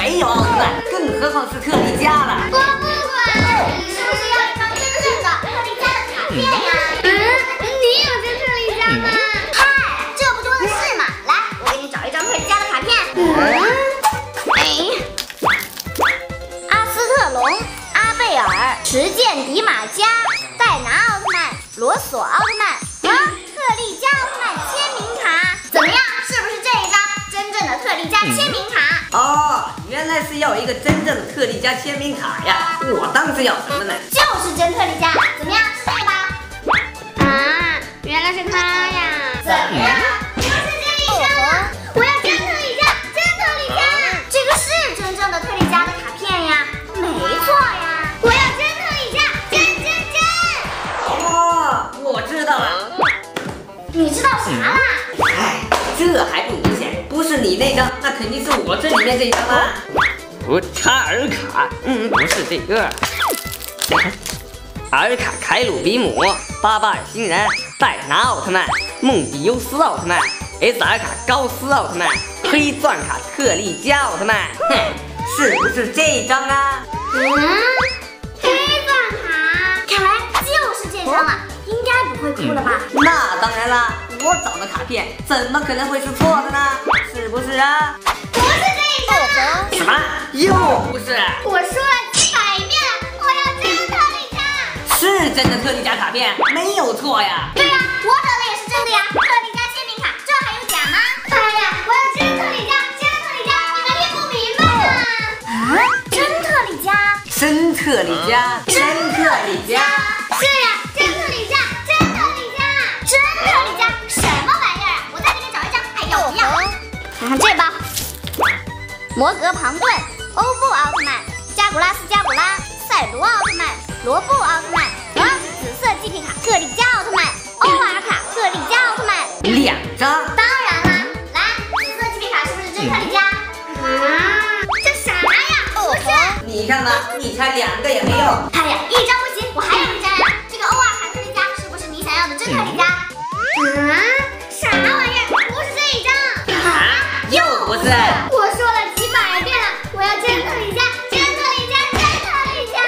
没有奥特曼，更何况是特利迦了。 我不管，你是不是要一张真正的特利迦的卡片呀？你有真特利迦吗？嗨，这不多的是嘛！来，我给你找一张特利迦的卡片。阿斯特龙、阿贝尔、持剑迪玛加、戴拿奥特曼、罗索奥特曼特利迦奥特曼签名卡，怎么样？是不是这一张真正的特利迦签名卡？ 哦，原来是要一个真正的特利迦签名卡呀！我当时要什么呢？ 就是真特利迦，怎么样？是这个吧？啊，原来是他呀！怎么样？就是这一张啊！我要真特利迦，真特利迦！这个是真正的特利迦的卡片呀，没错呀！我要真特利迦，真！ 哦，我知道了。 你知道啥啦？ 哎，这还不明显？不是你那张，那肯定是我这里面这一张啦。 查尔卡，不是这个。尔卡凯鲁比姆、巴巴尔星人、戴拿奥特曼、梦比优斯奥特曼、SR 卡高斯奥特曼、黑钻卡特利迦奥特曼。 哼，是不是这张啊？ 黑钻卡，看来就是这张了，应该不会哭了吧？ 那当然啦，我找的卡片怎么可能会是错的呢？是不是啊？ 不是这一张啊！ 什么？又不是？ 我说了几百遍了，我要真特利迦。 是真的特利迦卡片，没有错呀。 对呀，我找的也是真的呀，特利迦签名卡，这还有假吗？哎呀，我要真特利迦，真特利迦，你们听不明白啊？真特利迦， 真特利迦，真特利迦。 是呀，真特利迦，真特利迦，真特利迦，什么玩意儿啊？我再给你找一张，哎，要不要？看看这包，摩格庞顿、欧布奥特曼、加古拉斯加古拉、赛罗奥特曼、罗布奥特曼紫色 GP 卡特利迦奥特曼、欧瓦卡特利迦奥特曼 2张。 当然啦，来，紫色 GP 卡是不是真特利迦？这啥呀？不是， 你看吧，你才2个也没有。 哎呀，一张不行，我还有一张呀。这个欧瓦卡特利迦是不是你想要的真特利迦？啥玩意儿？不是这一张。 又不是。 我说了几百遍了，我要真特利迦，真特利迦，真特利迦！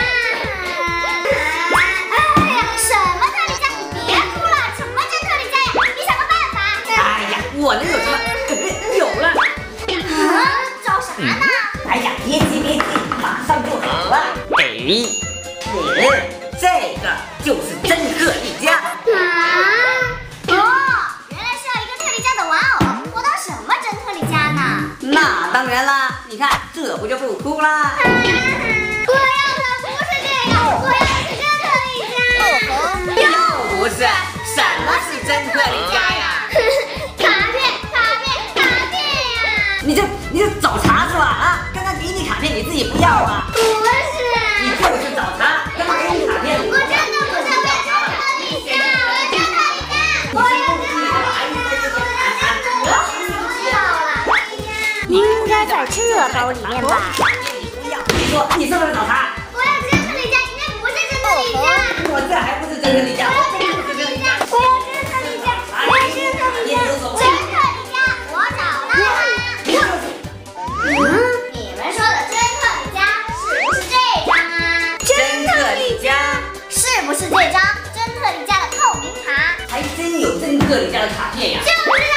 哎呀，什么特利迦？你别哭了，什么真特利迦呀？你想个办法！ 哎呀，我能有什么？有了。 找啥呢？ 哎呀，别急，马上就好了。这个就是真特利迦。 原来是要一个特利迦的玩偶，我当什么真特利迦呢？ 那当然啦，你看这不就不哭啦？ 我要的不是这个，我要的是真特利迦。 又不是，什么是真特利迦呀？ 卡片呀！ 你这找茬是吧？啊，刚刚给你卡片你自己不要啊？ 不是， 你就是找茬，刚刚给你卡片。 我真的不是，我要真特利迦，我要真特利迦，我要真特利迦，我知道了，应该在这包里面吧？ 你说你是不是找茬？ 我要真特利迦，应该不是真特利迦。 我这还不是真特利迦？ 我要真特利迦，我要真特利迦，我要真特利迦，真特利迦，我找到了。你们说的真特利迦是不是这张啊？ 真特利迦是不是这张真特利迦的透明卡？ 还真有真特利迦的卡片呀！ 就是